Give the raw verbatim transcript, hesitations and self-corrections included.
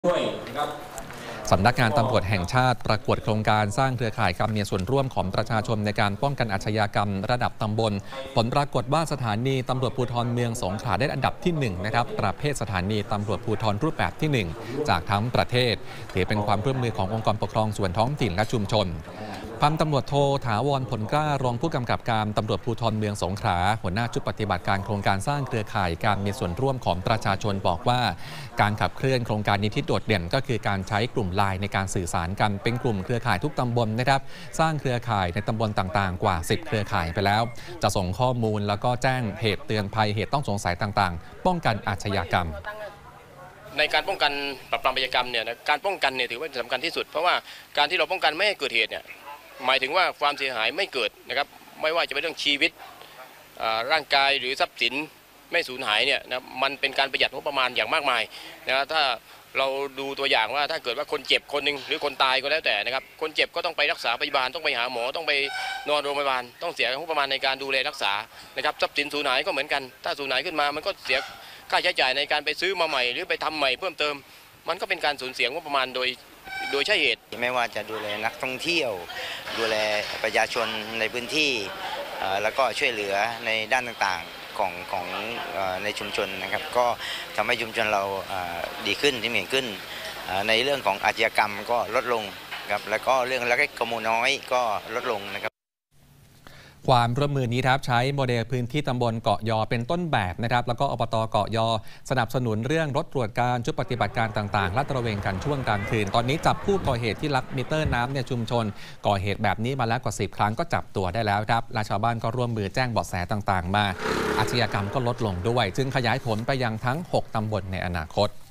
ด้วยนะครับสำนักงานตำรวจแห่งชาติประกวดโครงการสร้างเครือข่ายการมีส่วนร่วมของประชาชนในการป้องกันอาชญากรรมระดับตำบลผลปรากฏว่าสถานีตำรวจภูธรเมืองสงขลาได้อันดับที่หนึ่งนะครับประเภทสถานีตำรวจภูธรรูปแบบที่หนึ่งจากทั้งประเทศถือเป็นความร่วมมือขององค์กรปกครองส่วนท้องถิ่นและชุมชนพันตำรวจโทถาวรผลกล้ารองผู้กำกับการตำรวจภูธรเมืองสงขลาหัวหน้าชุดปฏิบัติการโครงการสร้างเครือข่ายการมีส่วนร่วมของประชาชนบอกว่าการขับเคลื่อนโครงการนี้ที่โดดเด่นก็คือการใช้กลุ่มไลน์ในการสื่อสารกันเป็นกลุ่มเครือข่ายทุกตำบลนะครับสร้างเครือข่ายในตำบลต่างๆกว่าสิบเครือข่ายไปแล้วจะส่งข้อมูลแล้วก็แจ้งเหตุเตือนภัยเหตุต้องสงสัยต่างๆป้องกันอาชญากรรมในการป้องกันปราบปรามอาชญากรรมเนี่ยการป้องกันเนี่ยถือว่าสำคัญที่สุดเพราะว่าการที่เราป้องกันไม่ให้เกิดเหตุเนี่ยหมายถึงว่าความเสียหายไม่เกิดนะครับไม่ว่าจะเป็นเรื่องชีวิตร่างกายหรือทรัพย์สินไม่สูญหายเนี่ยนะมันเป็นการประหยัดงบประมาณอย่างมากมายนะถ้าเราดูตัวอย่างว่าถ้าเกิดว่าคนเจ็บคนหนึ่งหรือคนตายก็แล้วแต่นะครับคนเจ็บก็ต้องไปรักษาพยาบาลต้องไปหาหมอต้องไปนอนโรงพยาบาลต้องเสียงบประมาณในการดูแลรักษานะครับทรัพย์สินสูญหายก็เหมือนกันถ้าสูญหายขึ้นมามันก็เสียค่าใช้จ่ายในการไปซื้อมาใหม่หรือไปทำใหม่เพิ่มเติมมันก็เป็นการสูญเสียงบประมาณโดยโดยใช่เหตุไม่ว่าจะดูแลนักท่องเที่ยวดูแลประชาชนในพื้นที่แล้วก็ช่วยเหลือในด้านต่างๆของของในชุมชนนะครับก็ทำให้ชุมชนเราดีขึ้นที่เหมือนขึ้นในเรื่องของอาชญากรรมก็ลดลงครับแล้วก็เรื่องลักเล็กขโมยน้อยก็ลดลงนะครับความร่วมมือนี้ครับใช้โมเดลพื้นที่ตำบลเกาะยอเป็นต้นแบบนะครับแล้วก็อบต.เกาะยอสนับสนุนเรื่องรถตรวจการชุดปฏิบัติการต่างๆและตระเวนกันช่วงกลางคืนตอนนี้จับผู้ก่อเหตุที่ลักมิเตอร์น้ำในชุมชนก่อเหตุแบบนี้มาแล้วกว่าสิบครั้งก็จับตัวได้แล้วครับและชาวบ้านก็ร่วมมือแจ้งเบาะแสต่างๆมาอาชญากรรมก็ลดลงด้วยจึงขยายผลไปยังทั้งหกตำบลในอนาคต